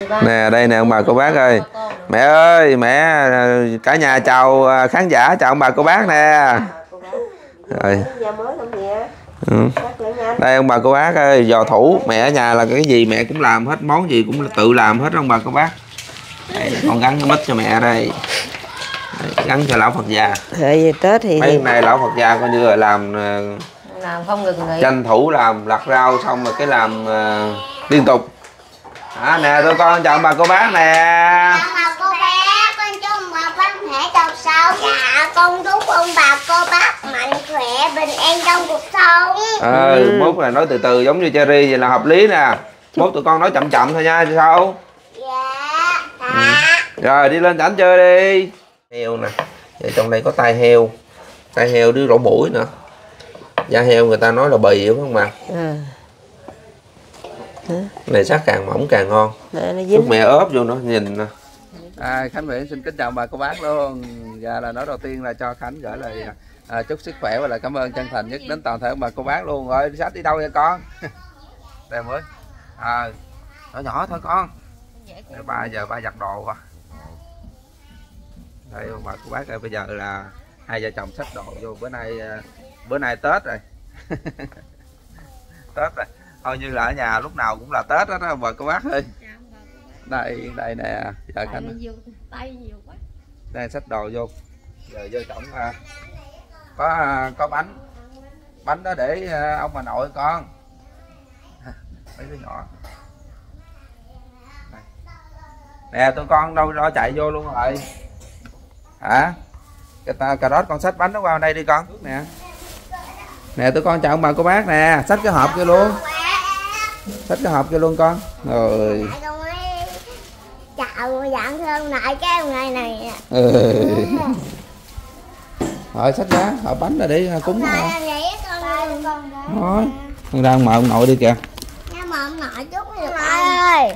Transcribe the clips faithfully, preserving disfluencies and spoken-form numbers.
Nè đây nè ông bà cô bác ơi. Mẹ ơi, mẹ cả nhà chào khán giả, chào ông bà cô bác nè. Rồi. Ừ. Đây ông bà cô bác ơi, giò thủ mẹ ở nhà là cái gì mẹ cũng làm hết, món gì cũng tự làm hết ông bà cô bác. Đây, con gắn cái mít cho mẹ đây. Đây, gắn cho lão Phật già. Rồi Tết thì mấy hôm nay lão Phật già coi như là làm làm không ngừng nghỉ, tranh thủ làm lặt rau xong rồi cái làm uh, liên tục. À, nè tụi con chào ông bà cô bác nè. Chào bà cô bác, con chúc ông bà bác khỏe đầu sau. Dạ con chúc ông bà cô bác mạnh khỏe bình an trong cuộc sống. Ờ ừ. Mốt là nói từ từ giống như Cherry vậy là hợp lý nè. Mốt tụi con nói chậm chậm thôi nha, sao? Dạ. Ừ. Rồi đi lên cảnh chơi đi. Heo nè, vậy trong đây có tai heo, tai heo đứa rổ mũi nữa. Da heo người ta nói là bì đúng không bà? Ừ. Cái này sắc càng mỏng càng ngon. Lúc mẹ ốp vô nó nhìn nè. À, Khánh Nguyễn xin kính chào bà cô bác luôn. Và là nói đầu tiên là cho Khánh gửi lời à, chúc sức khỏe và là cảm ơn chân thành nhất đến toàn thể bà cô bác luôn. Rồi đi sách đi đâu vậy con? Đây mới. À, nhỏ nhỏ thôi con. Đây, ba giờ ba giặt đồ à. Đây bà cô bác ơi, bây giờ là hai vợ chồng xách đồ vô, bữa nay bữa nay Tết rồi. Tết rồi. Thôi như là ở nhà lúc nào cũng là Tết đó, đó bà cô bác ơi. Đây đây nè, giờ Khánh đây xách đồ vô. Giờ vô trọng có có bánh bánh đó để ông bà nội con mấy đứa nhỏ này. Nè tụi con đâu lo chạy vô luôn rồi hả? Cà rốt con xách bánh nó qua đây đi con. Nè nè tụi con chào ông bà cô bác nè, xách cái hộp kia luôn, xách cái hộp kia luôn con. Rồi chào dạng thương lại cái ngày này. Ừ. Rồi xách ra hộp bánh rồi để cúng thôi. Thôi con ra mời ông nội đi kìa. Mời ông nội chút được ơi.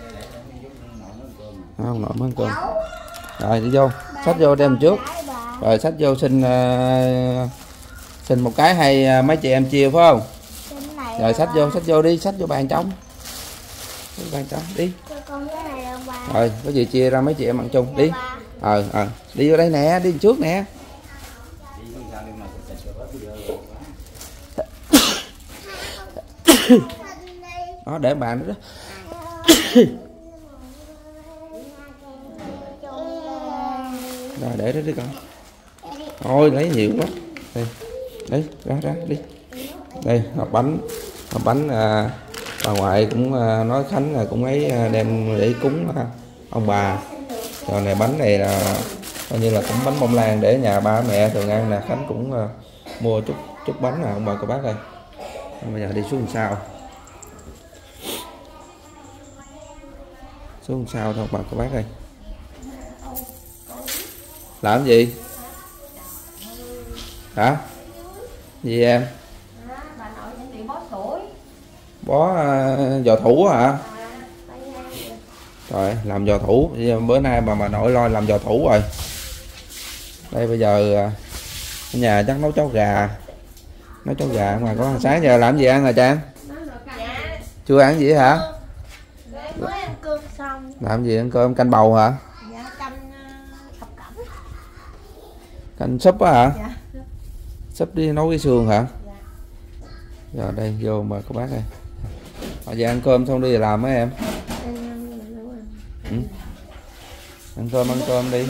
Ông nội mới ăn cơm. Rồi đi vô, xách vô đem trước. Rồi xách vô xin uh, xin một cái hay uh, mấy chị em chia phải không? Rồi xách vô, xách vô đi, xách vô bàn trong. Bàn trong đi. Rồi có gì chia ra mấy chị em ăn chung đi. Ờ ờ đi vô đây nè, đi trước nè. Đó để bàn đó. Rồi để đó đi con. Thôi lấy nhiều quá. Đây. Đấy, ra ra đi. Đây hộp bánh. Hộp bánh à, bà ngoại cũng à, nói Khánh là cũng ấy à, đem để cúng à, ông bà. Rồi này bánh này là coi như là cũng bánh bông lan để nhà ba mẹ thường ăn nè. Khánh cũng à, mua chút chút bánh nè ông bà cô bác ơi. Bây giờ đi xuống sau. Xuống sau thôi bà cô bác ơi. Làm gì? Hả? Gì em? Bó uh, giò thủ hả? Rồi làm giò thủ. Bữa nay bà bà nội lo làm giò thủ rồi. Đây bây giờ uh, ở nhà chắc nấu cháo gà. Nấu cháo gà mà có sáng giờ làm gì ăn rồi Trang? Chưa ăn gì hả? Làm gì ăn cơm? Canh bầu hả? Dạ, canh thập cẩm. Canh súp á hả? Dạ. Súp đi nấu cái xương hả? Dạ. Rồi đây vô mà cô bác ơi. Bây giờ ăn cơm xong đi làm mấy em. Ừ. Ăn cơm ăn cơm đi.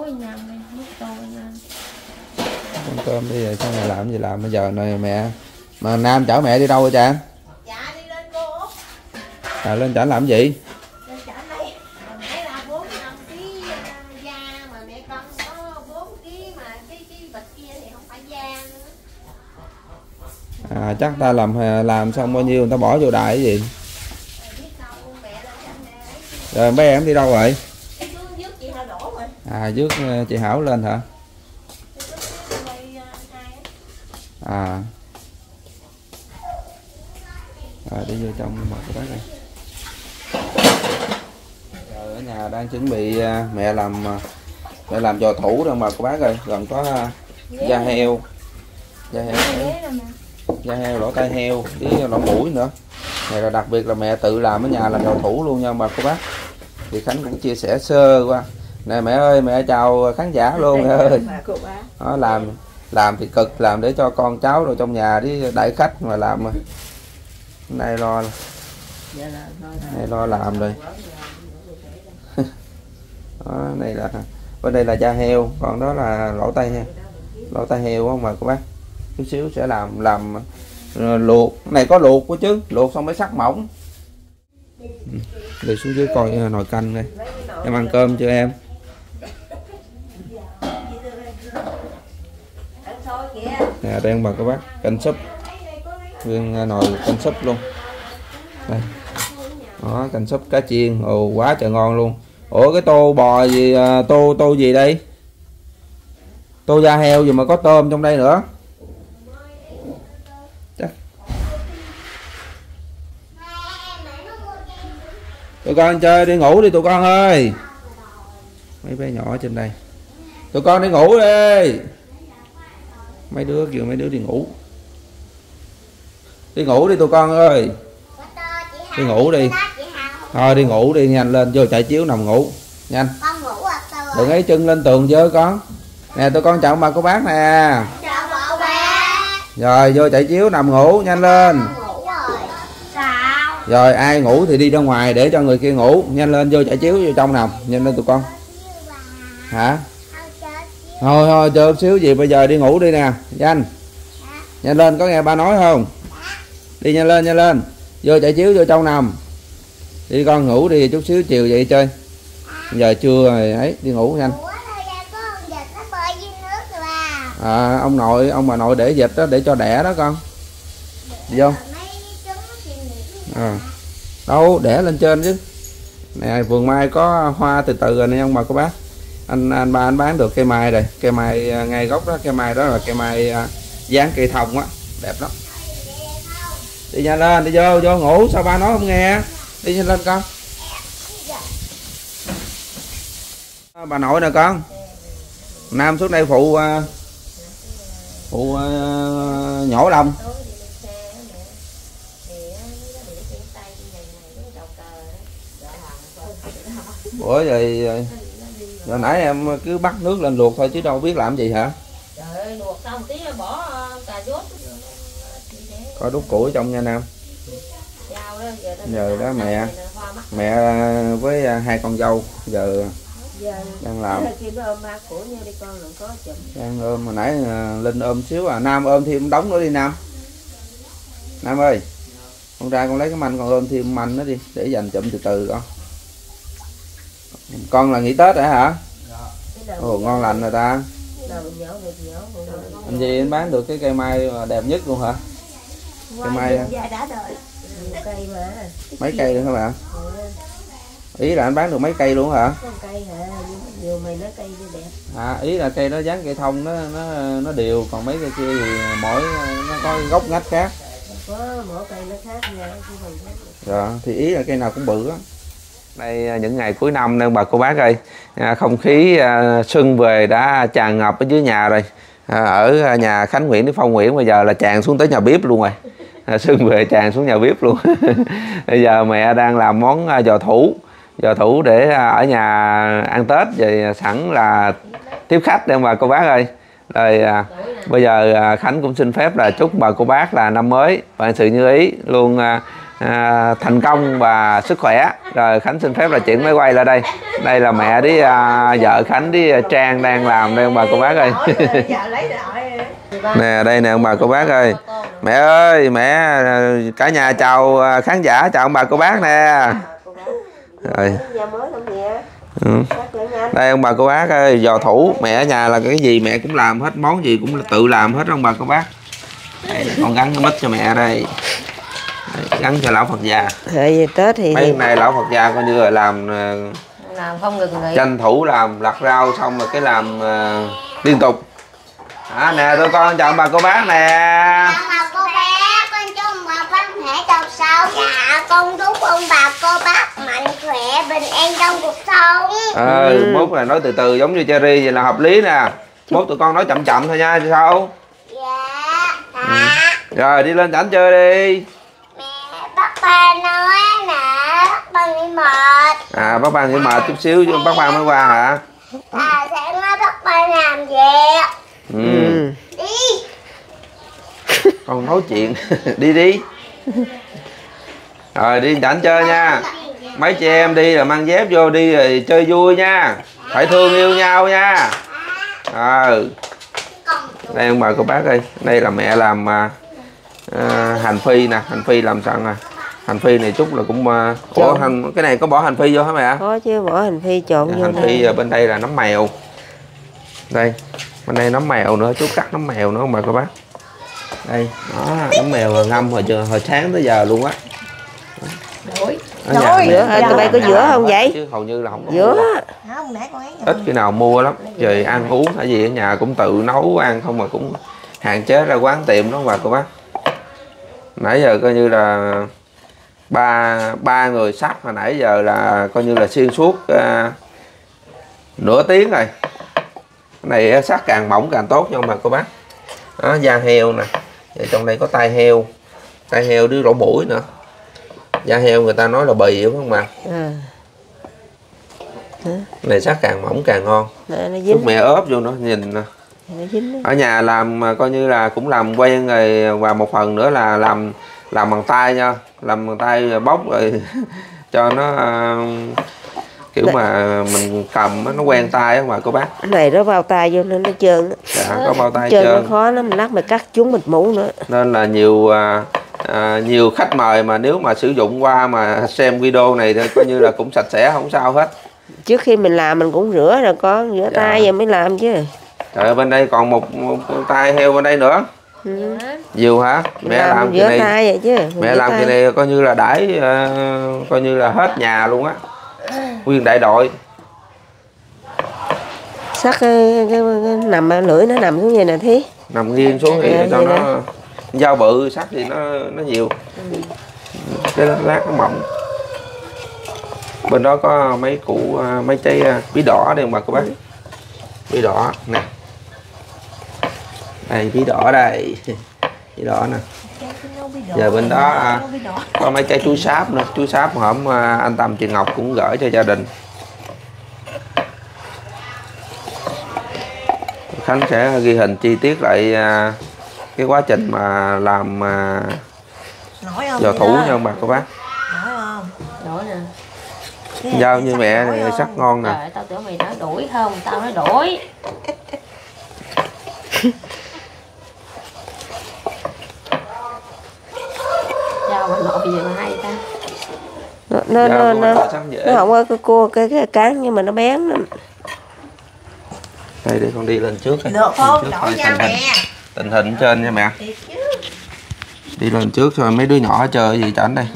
Ăn cơm đi rồi xong rồi làm gì làm bây giờ này mẹ. Mà Nam chở mẹ đi đâu vậy Trang? Dạ đi lên cô Út. À lên chở làm gì? À, chắc ta làm làm xong bao nhiêu người ta bỏ vô đài cái gì. Rồi mấy em đi đâu rồi? À rước chị Hảo lên hả? À rồi đi vô trong một cái bác này. Rồi ở nhà đang chuẩn bị mẹ làm mẹ làm giò thủ đâu mà cô bác ơi, gồm có da heo, da heo da heo, lỗ tai heo với lỗ mũi nữa. Này là đặc biệt là mẹ tự làm ở nhà làm giò thủ luôn nha bà cô bác. thì Khánh cũng chia sẻ sơ qua. Nè mẹ ơi, mẹ chào khán giả luôn mẹ ơi. Đó, làm làm thì cực, làm để cho con cháu rồi trong nhà đi đãi khách mà làm mà nay lo nay lo làm rồi. Đó, này là bên đây là da heo, còn đó là lỗ tai heo, lỗ tai heo không mà các bác. Chút xíu sẽ làm làm luộc, cái này có luộc quá chứ, luộc xong mới sắc mỏng. Đi xuống dưới coi nồi canh đây. Em ăn cơm chưa em? Nè đây bà các bác, canh súp, nguyên nồi canh súp luôn. Đây. Đó, canh súp cá chiên, ồ quá trời ngon luôn. Ủa cái tô bò gì, tô tô gì đây? Tô da heo gì mà có tôm trong đây nữa? Chắc. Tụi con chơi đi ngủ đi tụi con ơi. Mấy bé nhỏ trên đây. Tụi con đi ngủ đi. Mấy đứa kìa, mấy đứa đi ngủ. Đi ngủ đi tụi con ơi. Đi ngủ đi. Thôi đi ngủ đi, nhanh lên vô trải chiếu nằm ngủ. Nhanh. Đừng ấy chân lên tường chứ con. Nè tụi con chào bà cô bác nè. Chào bà bác. Rồi vô trải chiếu nằm ngủ, nhanh lên. Rồi ai ngủ thì đi ra ngoài để cho người kia ngủ. Nhanh lên vô trải chiếu vô trong nằm. Nhanh lên tụi con. Hả? Thôi thôi chờ xíu gì, bây giờ đi ngủ đi nè. Nhanh. Nhanh lên, có nghe ba nói không? Đi nhanh lên, nhanh lên. Vô trải chiếu vô trong nằm. Đi con ngủ đi, chút xíu chiều vậy chơi. Giờ trưa rồi ấy, đi ngủ nhanh. À, ông nội, ông bà nội để vịt đó để cho đẻ đó con. Đi vô. À. Đâu, đẻ lên trên chứ. Nè, vườn mai có hoa từ từ rồi nè ông bà cô bác. Anh anh ba anh bán được cây mai rồi, cây mai ngay gốc đó, cây mai đó là cây mai dáng cây thông á, đẹp lắm. Đi nhanh lên, đi vô, vô ngủ, sao ba nói không nghe. Đi nhanh lên con. Bà nội nè con. Nam xuống đây phụ phụ uh, nhổ lông. Ủa rồi rồi nãy em cứ bắt nước lên luộc thôi chứ đâu biết làm gì hả? Trời ơi, luộc xong tí bỏ cà rốt. Có đút củi trong nha Nam. Giờ đó mẹ mẹ với hai con dâu giờ đang làm. Đang ôm, hồi nãy Linh ôm xíu à, Nam ôm thêm đống nữa đi Nam. Nam ơi, con ra con lấy cái manh con ôm thêm manh nó đi để dành chụm từ từ con. Con là nghỉ Tết hả hả? Ồ ngon lành rồi ta. Anh gì anh bán được cái cây mai đẹp nhất luôn hả? Cây mai mấy cây nữa hả bạn? Ý là anh bán được mấy cây luôn hả? À, ý là cây đó dáng cây thông nó nó nó đều, còn mấy cây kia thì mỗi nó có gốc ngách khác. Rồi thì ý là cây nào cũng bự á. Đây những ngày cuối năm nên bà cô bác ơi, không khí xuân về đã tràn ngập ở dưới nhà rồi. Ở nhà Khánh Nguyễn đến Phong Nguyễn bây giờ là tràn xuống tới nhà bếp luôn rồi. Xuân về tràn xuống nhà bếp luôn. Bây giờ mẹ đang làm món giò thủ, giò thủ để ở nhà ăn Tết, rồi sẵn là tiếp khách đây bà cô bác ơi. Rồi à, bây giờ à, Khánh cũng xin phép là chúc bà cô bác là năm mới vạn sự như ý, luôn à, à, thành công và sức khỏe. Rồi Khánh xin phép là chuyển máy quay lại đây. Đây là mẹ với à, vợ Khánh với Trang đang làm đây ông bà cô bác ơi. Nè đây nè ông bà cô bác ơi. Mẹ ơi, mẹ cả nhà chào khán giả, chào ông bà cô bác nè. Rồi. Ừ. Đây ông bà cô bác ơi, giò thủ mẹ ở nhà là cái gì mẹ cũng làm hết, món gì cũng tự làm hết ông bà cô bác. Đây, con gắn cái mít cho mẹ đây. Đây, gắn cho lão Phật già. Rồi Tết thì mấy hôm nay lão Phật già coi như là làm làm không ngừng nghỉ, tranh thủ làm lặt rau xong rồi cái làm uh, liên tục. À, nè tụi con chào bà cô bác nè. Chào bà cô bác, con chúc bà bác khỏe đầu sáu. Dạ con chúc ông bà cô bác mạnh khỏe bình an trong cuộc sống. Ờ ừ. Mốt là nói từ từ giống như Cherry vậy là hợp lý nè. Mốt tụi con nói chậm chậm thôi nha, sao? Dạ. Ừ. Rồi đi lên cảnh chơi đi. Mẹ bắt ba nói nè, bắt Bằng đi mệt. À bác Ban nghỉ mệt chút xíu chứ bác Ban mới qua hả? À sáng mai bác Ban làm việc. Ừ. Ừ. Đi. Con nói chuyện. Đi đi. Rồi đi rảnh chơi nha. Mấy chị em đi là mang dép vô đi rồi chơi vui nha. Phải thương yêu nhau nha. Ờ. Đây ông mời cô bác đi. Đây là mẹ làm à, hành phi nè, hành phi làm sẵn à. Hành phi này chút là cũng uh, ủa, hành, cái này có bỏ hành phi vô hả mẹ? Có chứ, bỏ hành phi trộn vô. Hành phi đây. Bên đây là nấm mèo. Đây, bên đây nấm mèo nữa, chú cắt nấm mèo nữa không mời cô bác. Đây, đó, nấm mèo ngâm hồi hồi sáng tới giờ luôn á. Đổi. Đổi. Tụi bay có dữa không vậy? Chứ hầu như là không có dữa. Ít khi nào mua lắm. Rồi ăn uống hay gì ở nhà cũng tự nấu ăn không mà cũng hạn chế ra quán tiệm đó mà cô bác. Nãy giờ coi như là ba ba người sắp mà nãy giờ là coi như là xuyên suốt uh, nửa tiếng rồi. Cái này sắt càng mỏng càng tốt nha mà cô bác. Đó, da heo nè. Và trong đây có tai heo, tai heo đứa lỗ mũi nữa. Da heo người ta nói là bì đúng không mà. À. Cái này sắt càng mỏng càng ngon. Lúc mẹ ốp vô nó nhìn nè. Ở nhà làm mà coi như là cũng làm quen rồi, và một phần nữa là làm làm bằng tay nha, làm bằng tay rồi bóc rồi cho nó uh, kiểu Đấy. Mà mình cầm nó quen tay á mà cô bác. Cái này nó bao tay vô nên nó trơn á. Dạ, có bao tay trơn. trơn Nó khó lắm, mình lát mình cắt chúng mình mũ nữa. Nên là nhiều uh, uh, nhiều khách mời mà nếu mà sử dụng qua mà xem video này thì coi như là cũng sạch sẽ không sao hết. Trước khi mình làm mình cũng rửa rồi con, rửa dạ. tay rồi mới làm chứ. Trời ơi, bên đây còn một, một, một tay heo bên đây nữa. Ừ. Nhiều hả? Mẹ làm, làm cái này tay vậy chứ. Mình mẹ làm tay. Cái này coi như là đãi uh, coi như là hết nhà luôn á. Nguyên đại đội. Sắt cái, cái, cái nằm lưỡi nó nằm xuống vậy nè Thí. Nằm nghiêng xuống thì à, cho nó đó. Dao bự sắt thì nó nó nhiều. Ừ. Cái lát nó mỏng. Bên đó có mấy củ uh, mấy trái uh, bí đỏ đây mà cô bác. Bí đỏ nè. Đây bí đỏ đây. Bí đỏ nè. Giờ bên đó à, có mấy trái chuối sáp nữa, chuối sáp hổm à, anh Tâm chị Ngọc cũng gửi cho gia đình. Khánh sẽ ghi hình chi tiết lại à, cái quá trình mà làm à, giò thủ nha ông bà cô bác. Nổi không? Nổi nè. Dao như mẹ này sắc ngon nè. Trời, tao tưởng mày nói đuổi không, tao nói đuổi. Dao mà nội gì mà hay ta. Nó nó nó, nó, nó không có cái cua cái cái cán nhưng mà nó bén lắm. Đây để con đi lên trước đây. Được không? Đổi nha mẹ. Tình hình trên nha mẹ. Đi lên trước rồi mấy đứa nhỏ chơi gì cho anh đây.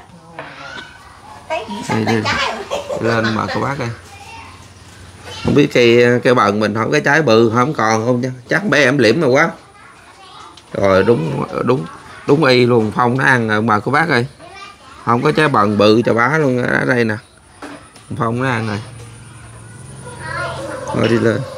Đây, đi. Lên mà cô bác đây. Không biết cây cây bần mình không cái trái bự không còn không chứ. Chắc bé em liễm rồi quá. Rồi đúng đúng đúng y luôn, Phong nó ăn rồi mà cô bác ơi. Không có trái bần bự cho bá luôn ở đây nè. Phong nó ăn rồi. Rồi đi lên.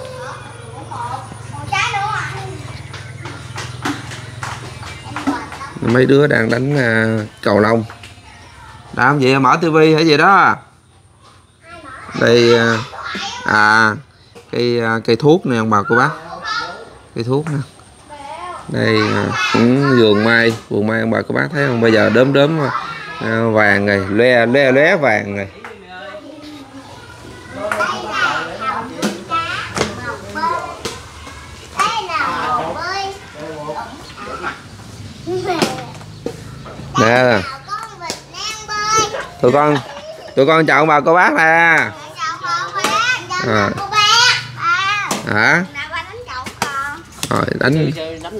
Mấy đứa đang đánh uh, cầu lông. Làm gì mở tivi hay gì đó. Đây uh, à cây uh, cây thuốc nè ông bà cô bác. Cây thuốc nè. Đây uh, cũng vườn mai, vườn mai ông bà cô bác thấy không? Bây giờ đốm đốm uh, vàng rồi, loe loe lóe vàng rồi. Nè. Tụi con tụi con chào ông bà cô bác nè. À. Hả? Rồi đánh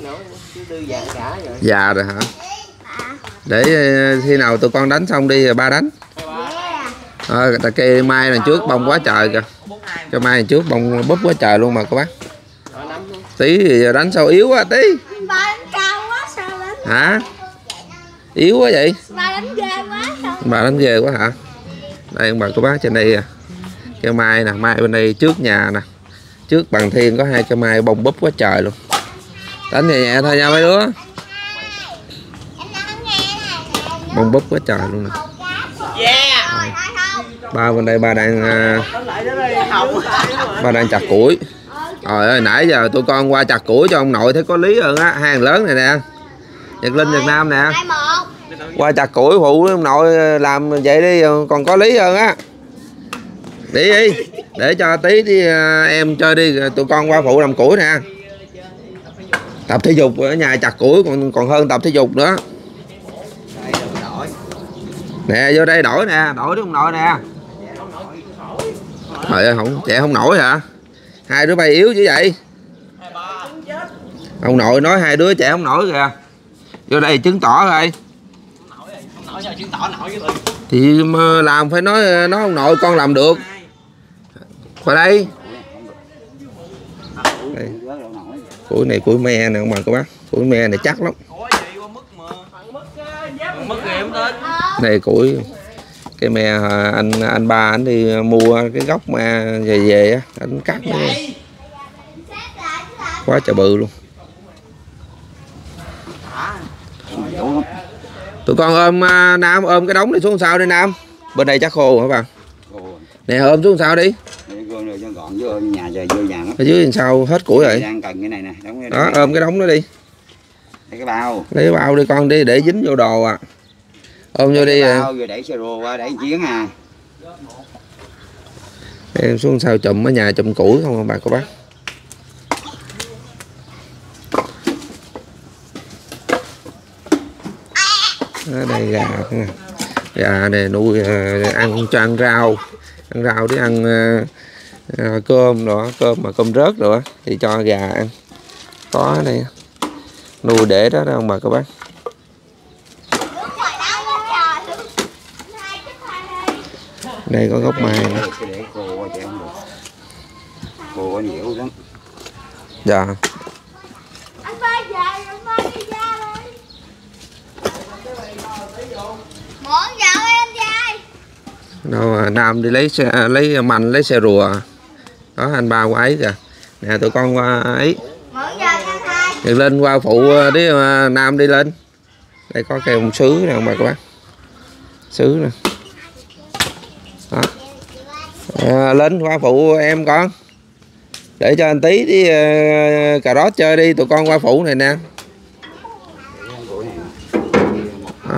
già rồi hả? Để khi nào tụi con đánh xong đi rồi ba đánh. Ờ à, cây mai lần trước bông quá trời kìa. Cho mai lần trước bông búp quá trời luôn mà cô bác. Tí thì đánh sao yếu quá tí. Hả? Yếu quá vậy? Bà đánh ghê quá sao? Bà đánh ghê quá hả? Đây ông bà cô bác trên đây à. Cây mai nè, mai bên đây trước nhà nè. Trước Bằng Thiên có hai cây mai bông búp quá trời luôn. Đánh nhẹ nhẹ thôi nha mấy đứa. Bông búp quá trời luôn nè. Yeah. Ba bên đây ba đang ba đang chặt củi. Trời ơi, nãy giờ tụi con qua chặt củi cho ông nội thấy có lý hơn á. Hai thằng lớn này nè, Nhật Linh, Nhật Nam nè, qua chặt củi phụ ông nội làm vậy đi còn có lý hơn á. Đi đi, để cho tí đi em chơi đi, tụi con qua phụ làm củi nè. Tập thể dục ở nhà chặt củi còn còn hơn tập thể dục nữa. Nè vô đây đổi nè, đổi đi ông nội nè. Trời ơi, không trẻ không nổi hả? Hai đứa bay yếu chứ vậy. Ông nội nói hai đứa trẻ không nổi kìa. Vô đây chứng tỏ rồi. Thì làm phải nói nói ông nội con làm được. Qua đây. Đây. Củi này củi me nè ông bà cô bác. Củi me này chắc lắm. Này củi cái me anh anh ba anh đi mua cái gốc me về về á, anh cắt nữa. Quá trời bự luôn. Tụi con ôm Nam ôm cái đống này xuống sao đi Nam. Bên đây chắc khô hả bà? Nè ôm xuống sao đi. Ở dưới làm sao hết củi rồi. Đó ôm cái đống đó đi. Lấy cái bao. Lấy cái bao đi con đi để dính vô đồ à. Ôm vô đi. Bao rồi đẩy xe rùa qua đẩy chiến à. Em xuống sao chùm ở nhà chùm củi không bà cô bác. Ở đây gà nè. Gà này nuôi ăn cho ăn rau. Ăn rau để ăn uh, cơm rồi, cơm mà cơm rớt rồi thì cho gà ăn. Có ở đây. Nuôi để đó đó ông bà cô bác. Đây có gốc mai nữa. Dạ. Đâu à, Nam đi lấy xe, lấy mành lấy xe rùa. Đó anh ba qua ấy kìa. Nè tụi con qua ấy. Nhật Linh qua phụ đi Nam đi lên. Đây có cây ông sứ nè ông bà các bác. Sứ nè. Đó. À, lên qua phụ em con. Để cho anh tí đi uh, cà rốt chơi đi, tụi con qua phụ này nè. Đó.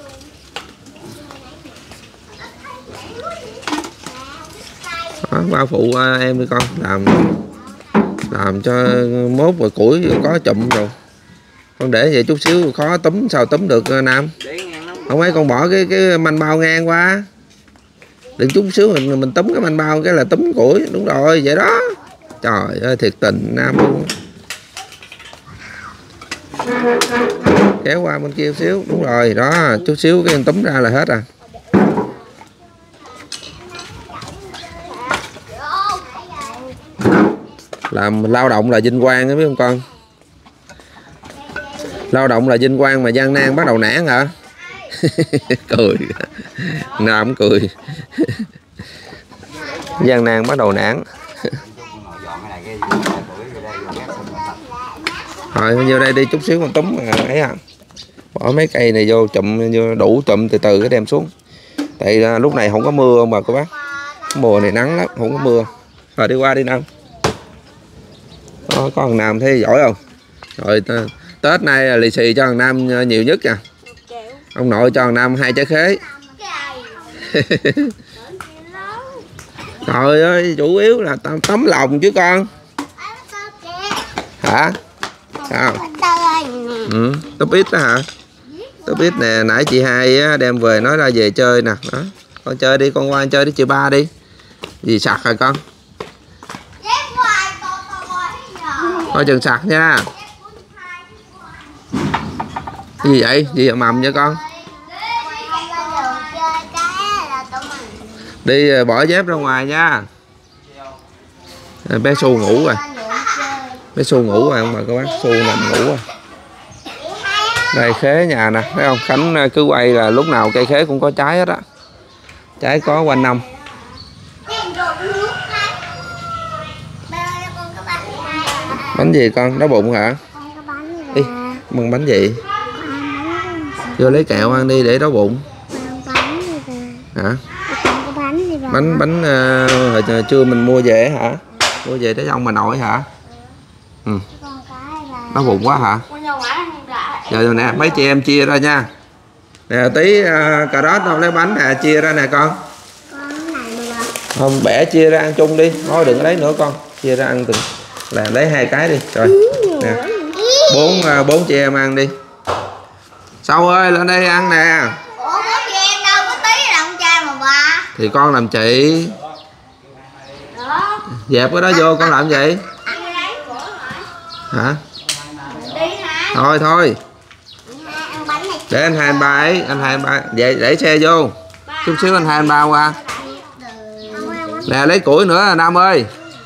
Đó, qua phụ uh, em đi con làm làm cho mốt rồi củi có chụm rồi. Con để vậy chút xíu khó túm sao túm được uh, Nam. Không ấy con bỏ cái cái manh bao ngang qua. Đừng chút xíu mình mình túm cái manh bao cái là túm củi, đúng rồi vậy đó. Trời ơi thiệt tình Nam luôn. Kéo qua bên kia chút xíu, đúng rồi đó, chút xíu cái em túm ra là hết à. Làm lao động là vinh quang đó biết không con? Lao động là vinh quang mà gian nan bắt đầu nản hả? Cười. Nam cười. Gian nan bắt đầu nản. Rồi vô đây đi chút xíu con túm mà ấy à. Bỏ mấy cây này vô chụm vô đủ chụm từ từ cái đem xuống. Tại lúc này không có mưa mà cô bác. Mùa này nắng lắm, không có mưa. Rồi đi qua đi Nam. Đó, có thằng Nam thấy giỏi không? Rồi Tết nay là lì xì cho thằng Nam nhiều nhất nha. Ông nội cho thằng Nam hai trái khế. Trời ơi, chủ yếu là tấm lòng chứ con. Hả? Sao? Ừ, túp ít đó hả? Túp ít nè, nãy chị hai đem về nói ra về chơi nè. Đó. Con chơi đi, con qua chơi đi chị ba đi. Gì sặc rồi con? Coi chừng sặc nha. Cái gì vậy? Gì vậy mầm vậy con? Đi bỏ dép ra ngoài nha. Bé Xu ngủ rồi. Bé Xu ngủ rồi, ông bà các bác. Xu nằm ngủ rồi. Đây khế nhà nè, thấy không? Khánh cứ quay là lúc nào cây khế cũng có trái hết á. Trái có quanh năm. Bánh gì con? Đói bụng hả? Đi, mừng bánh gì? Vô lấy kẹo ăn đi để đói bụng. Hả? Bánh bánh uh, hồi trưa mình mua về hả? Mua về để cho ông bà nội hả? Ừ. Nó bụng quá hả? Giờ rồi nè, mấy chị em chia ra nha. Nè tí uh, cà rốt không lấy bánh nè, chia ra nè con. Không, bẻ chia ra ăn chung đi. Thôi đừng lấy nữa con. Chia ra ăn từng là lấy hai cái đi. Rồi. Nè. Bốn uh, bốn chị em ăn đi. Sâu ơi lên đây ăn nè. Ủa bốn chị em đâu có Tí là ông trai mà bà. Thì con làm chị. Đó. Dẹp cái đó vô con làm gì? Hả? Đi hả? Thôi thôi. Ăn bánh này. Để anh hai anh ba ấy, anh hai anh ba vậy để xe vô. Chút xíu anh hai anh ba qua. Nè lấy củi nữa Nam ơi.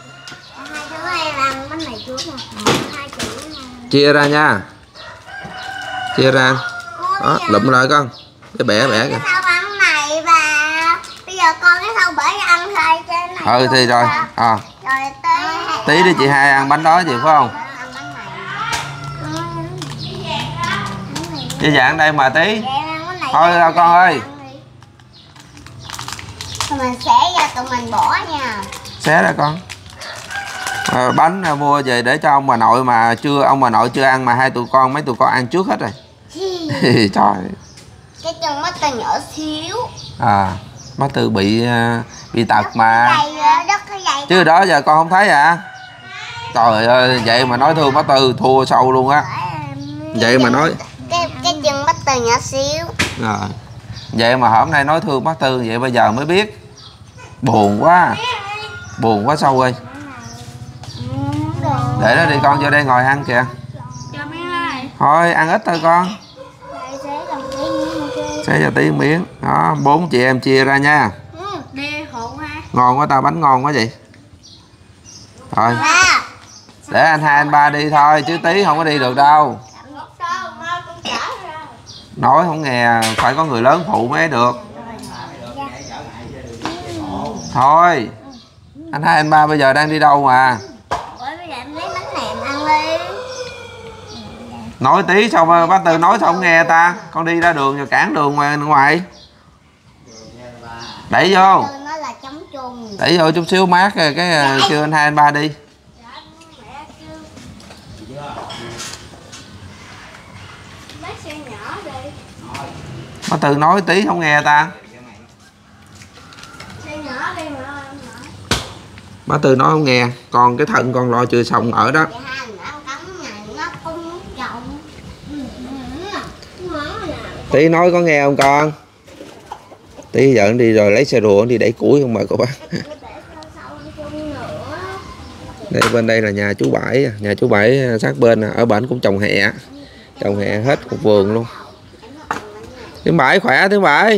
Chia ra nha. Chia ra. Đó, lụm lại con. Cái bẻ bẻ kìa. Sao bánh này bà? Bây giờ con cái sao bể ăn thôi trên này. Ừ thì rồi. À. Rồi tí. Tí đi chị hai ăn bánh đó gì phải không? Cái dạng đây mà Tí. Thôi con ơi. Tụi mình xé ra tụi mình bỏ nha. Xé ra con. À, bánh à, mua về để cho ông bà nội mà chưa ông bà nội chưa ăn mà hai tụi con mấy tụi con ăn trước hết rồi. Trời. Cái chân mắt ta nhỏ xíu. À, má Tư bị bị tật mà. Đất cái dày Chứ đó giờ con không thấy à? Trời ơi, vậy mà nói thương má Tư thua sâu luôn á. Vậy mà nói cái cái chân mắt ta nhỏ xíu. À, vậy mà hôm nay nói thương má Tư vậy bây giờ mới biết. Buồn quá. Buồn quá Sâu ơi. Để nó đi con vô đây ngồi ăn kìa. Thôi ăn ít thôi con. Xé cho tí miếng. Đó, bốn chị em chia ra nha. Ngon quá tao, bánh ngon quá vậy. Thôi. Để anh hai anh ba đi thôi chứ Tí không có đi được đâu. Nói không nghe, phải có người lớn phụ mới được. Thôi. Anh hai anh ba bây giờ đang đi đâu mà. Nói Tí xong rồi bác Tư nói sao không nghe ta. Con đi ra đường rồi cản đường mà ngoài. Đẩy vô. Đẩy vô chút xíu mát rồi cái kêu anh hai anh ba đi. Bác Tư nói Tí không nghe ta. Bác Tư nói không nghe. Còn cái thận con lo chưa xong ở đó. Tí nói có nghe không con? Tí giờ đi rồi lấy xe rùa đi đẩy củi không mà cô bác. Đây bên đây là nhà chú Bảy, nhà chú Bảy sát bên ở bển cũng trồng hẹ, trồng hẹ hết một vườn luôn. Tiếng Bảy khỏe Tiếng Bảy.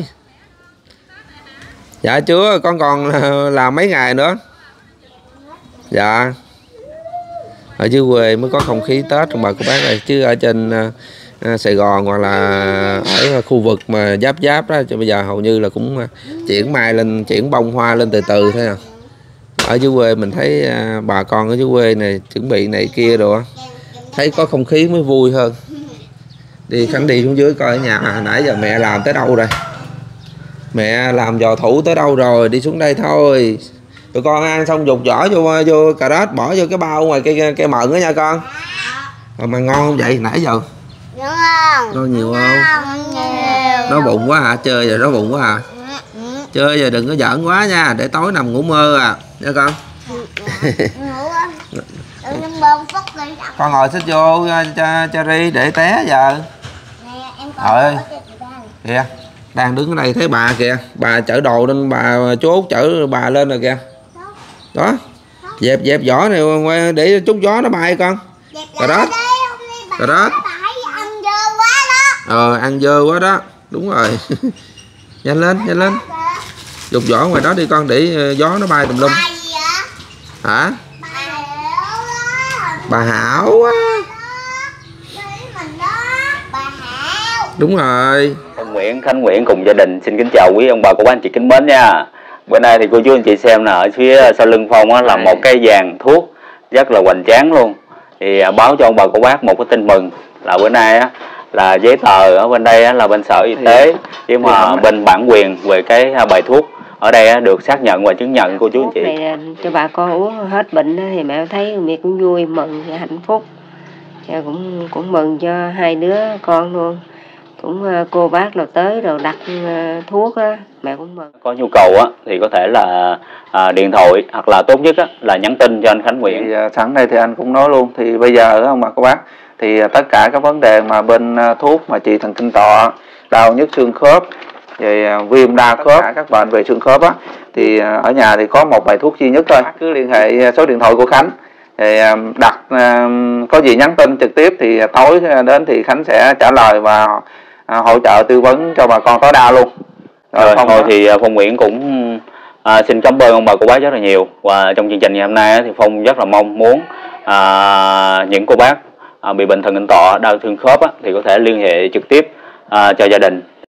Dạ chưa, con còn làm mấy ngày nữa. Dạ. Ở dưới quê mới có không khí Tết ông bà cô bác này, chứ ở trên À, Sài Gòn hoặc là ở khu vực mà giáp giáp đó cho bây giờ hầu như là cũng chuyển mai lên, chuyển bông hoa lên từ từ thôi à. Ở dưới quê mình thấy à, bà con ở dưới quê này chuẩn bị này kia rồi thấy có không khí mới vui hơn. Đi Khánh đi xuống dưới coi ở nhà à, nãy giờ mẹ làm tới đâu rồi, mẹ làm giò thủ tới đâu rồi, đi xuống đây thôi. Tụi con ăn xong dục vỏ vô vô cà rốt bỏ vô cái bao ngoài cây cây mận đó nha con. Mà, mà ngon không vậy nãy giờ? Ngon. Ngon nhiều không? Ngon nhiều. Đói bụng quá hả? Chơi rồi đói bụng quá hả? Chơi giờ đừng có giỡn quá nha, để tối nằm ngủ mơ à nha con. Con ngồi xích vô cho cho ri để té giờ. Trời kìa, đang đứng ở đây thấy bà kìa, bà chở đồ nên bà chốt chở bà lên rồi kìa. Đó. Dẹp dẹp vỏ này để chút gió nó bay con. Cà rốt. Cà rốt. Ờ ăn dơ quá đó. Đúng rồi. Nhanh lên, nhanh lên. Dục vỏ ngoài đó đi con để gió nó bay tùm lum. Hả? Bà Hảo á. Đúng rồi. Ông Nguyễn Khánh Nguyễn cùng gia đình xin kính chào quý ông bà cô bác anh chị kính mến nha. Bữa nay thì cô chú anh chị xem là ở phía sau lưng Phong á, là một cái dàn thuốc rất là hoành tráng luôn. Thì à, báo cho ông bà cô bác một cái tin mừng là bữa nay á, là giấy tờ ở bên đây á, là bên sở y tế, nhưng mà bên bản quyền về cái bài thuốc ở đây á, được xác nhận và chứng nhận cô chú anh chị. Này cho bà con uống hết bệnh đó, thì mẹ thấy mẹ cũng vui mừng và hạnh phúc. Và cũng cũng mừng cho hai đứa con luôn. Cũng cô bác nào tới rồi đặt thuốc á, mẹ cũng mừng. Có nhu cầu á thì có thể là à, điện thoại hoặc là tốt nhất á là nhắn tin cho anh Khánh Nguyễn. Thì, à, sẵn đây thì anh cũng nói luôn, thì bây giờ ông bà cô bác thì à, tất cả các vấn đề mà bên à, thuốc mà trị thần kinh tọa, đau nhức xương khớp, rồi à, viêm đa khớp, cả các bệnh về xương khớp á, thì à, ở nhà thì có một bài thuốc duy nhất thôi. Cứ liên hệ số điện thoại của Khánh thì à, đặt à, có gì nhắn tin trực tiếp, thì à, tối đến thì Khánh sẽ trả lời và à, hỗ trợ tư vấn cho bà con tối đa luôn. Rồi, rồi thôi thì Phong Nguyễn cũng à, xin cảm ơn ông bà cô bác rất là nhiều. Và trong chương trình ngày hôm nay thì Phong rất là mong muốn à, những cô bác à, bị bệnh thần kinh tọa, đau xương khớp á, thì có thể liên hệ trực tiếp à, cho gia đình